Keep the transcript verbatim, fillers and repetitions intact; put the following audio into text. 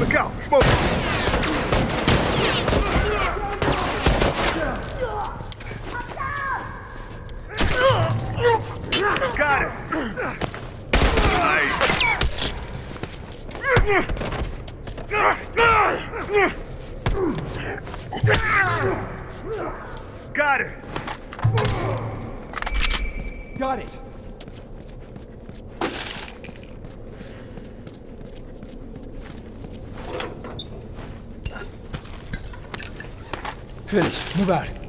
Look out! Smoke! Got it! Nice! Got it! Got it! Finished. Move out.